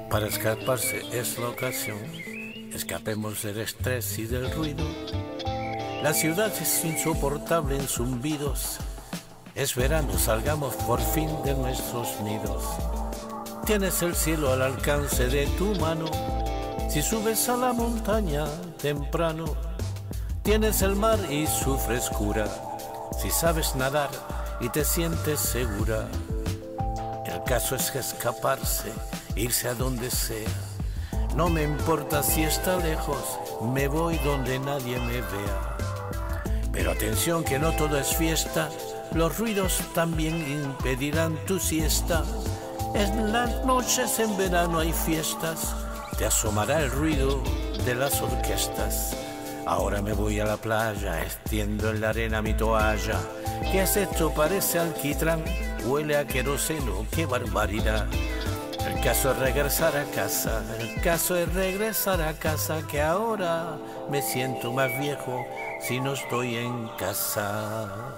Para escaparse es la ocasión, escapemos del estrés y del ruido. La ciudad es insoportable en zumbidos. Es verano, salgamos por fin de nuestros nidos. Tienes el cielo al alcance de tu mano. Si subes a la montaña temprano, tienes el mar y su frescura. Si sabes nadar y te sientes segura. El caso es escaparse, irse a donde sea. No me importa si está lejos, me voy donde nadie me vea. Pero atención que no todo es fiesta, los ruidos también impedirán tu siesta. En las noches en verano hay fiestas, te asomará el ruido de las orquestas. Ahora me voy a la playa, extiendo en la arena mi toalla. ¿Qué es esto? Parece alquitrán, huele a queroseno, qué barbaridad. El caso es regresar a casa, el caso es regresar a casa, que ahora me siento más viejo si no estoy en casa.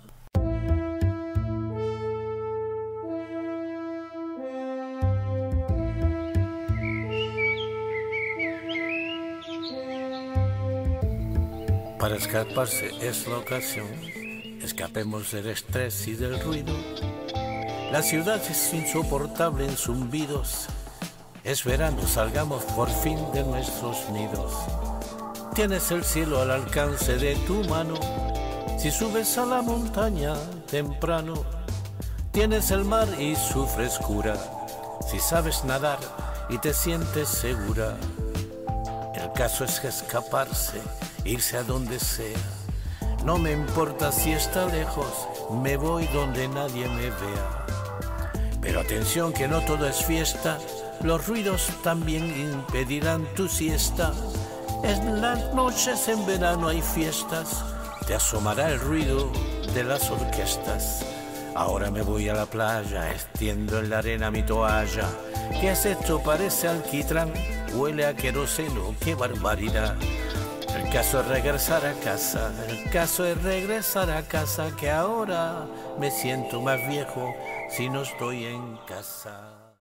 Para escaparse es la ocasión, escapemos del estrés y del ruido. La ciudad es insoportable en zumbidos. Es verano, salgamos por fin de nuestros nidos. Tienes el cielo al alcance de tu mano. Si subes a la montaña temprano, tienes el mar y su frescura. Si sabes nadar y te sientes segura. El caso es escaparse, irse a donde sea. No me importa si está lejos, me voy donde nadie me vea. Pero atención que no todo es fiesta, los ruidos también impedirán tu siesta. En las noches en verano hay fiestas, te asomará el ruido de las orquestas. Ahora me voy a la playa, extiendo en la arena mi toalla. ¿Qué es esto? Parece alquitrán, huele a queroseno, qué barbaridad. El caso es regresar a casa, el caso es regresar a casa, que ahora me siento más viejo si no estoy en casa.